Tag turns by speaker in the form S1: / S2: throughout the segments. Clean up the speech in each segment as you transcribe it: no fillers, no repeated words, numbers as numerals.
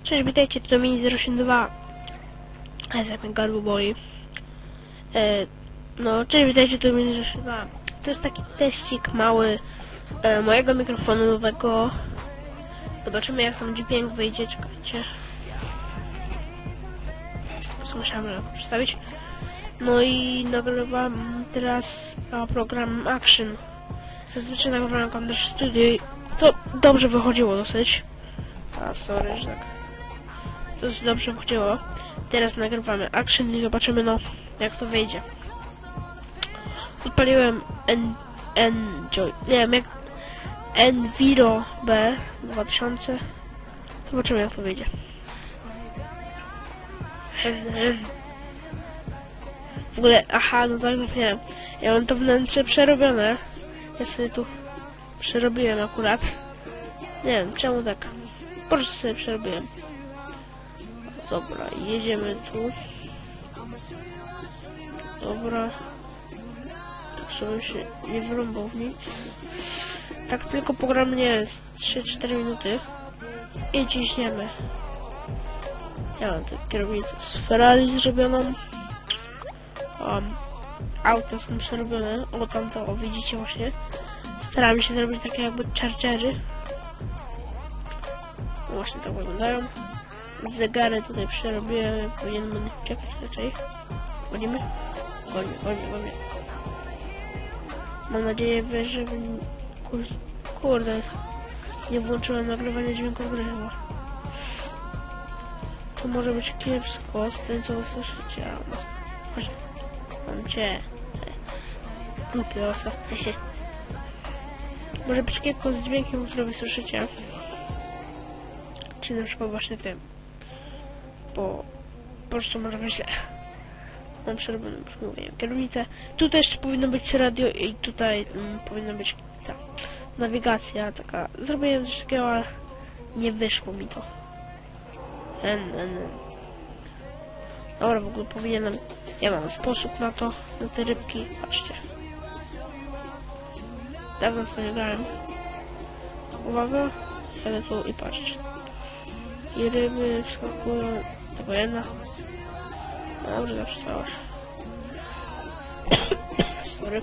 S1: Cześć, witajcie, to Mini082. Jak mnie gardło boli. No, cześć, witajcie, to Mini082. To jest taki teścik mały mojego mikrofonu nowego. Zobaczymy, jak tam dźwięk wyjdzie, czekajcie. Musiałem to przedstawić. No i nagrywam teraz program Action. Zazwyczaj nagrywam Camtasia Studio i to dobrze wychodziło dosyć. Sorry, że tak. Dosyć dobrze wychodziło. Teraz nagrywamy Action i zobaczymy, no, jak to wyjdzie. Odpaliłem nie wiem, jak Enviro B 2000. Zobaczymy, jak to wyjdzie. W ogóle, aha, no tak zapomniałem. Ja mam to wnętrze przerobione. Ja sobie tu przerobiłem akurat. Nie wiem, czemu tak. Po prostu sobie przerobiłem. Dobra, jedziemy tu. Dobra. Tak, żeby się nie wyrąbał w nic. Tak tylko program nie jest 3-4 minuty. I ciśniemy. Ja mam tę kierownicę z Ferrari zrobioną. Auta są przerobione. O, tamto, o, widzicie właśnie. Staramy się zrobić takie jakby chargery. Właśnie tak wyglądają. Zegary tutaj przerobiłem. Powinien będę czekać raczej. Gonimy? Gonię. Mam nadzieję, że kurde, nie włączyłem nagrywania dźwięku w grę chyba. To może być kiepsko z tym, co usłyszycie. Mam cię. Głupie osa. Może być kiepsko z dźwiękiem, który wysłyszycie. Czy na przykład właśnie tym. Bo po prostu może być źle. Mam przerobioną, już mówiłem, kierownicę. Tutaj jeszcze powinno być radio i tutaj powinna być ta nawigacja taka. Zrobiłem coś takiego, ale nie wyszło mi to. Dobra, w ogóle powinienem... Ja mam sposób na to, na te rybki. Patrzcie. Dawno w to nie grałem. Uwaga. Jadę tu i patrzcie. I ryby wskakują. Tylko jedna. Dobrze, zaprzecałaś. Sorry.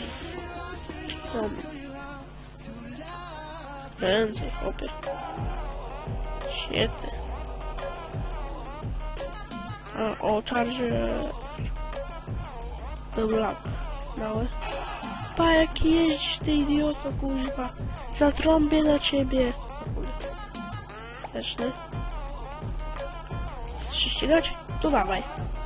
S1: Więcej, chłopie. Świetnie. O, charger. Black. Mały. Pa, jak jeździsz, ty idioto, kuźwa. Zatrąbię na ciebie. Też, nie? Chcesz się ścigać? To dawaj.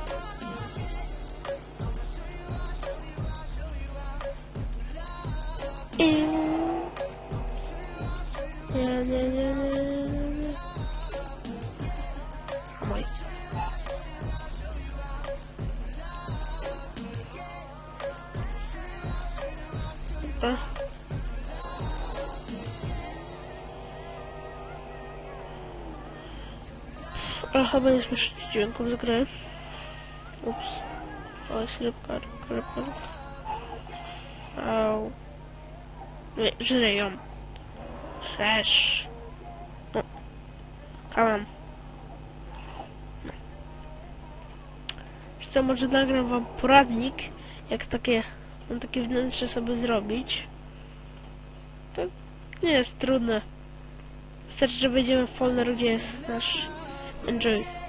S1: Nie. Hamoj. Chyba nie słyszę dźwięków z gry. Ups. O, jest rybka. Au. Nie, żyję ją. 6. No. Kalam. No. Co, może nagram wam poradnik, jak takie wnętrze sobie zrobić. To nie jest trudne. Wystarczy, że wejdziemy w folder, gdzie jest nasz Enjoy.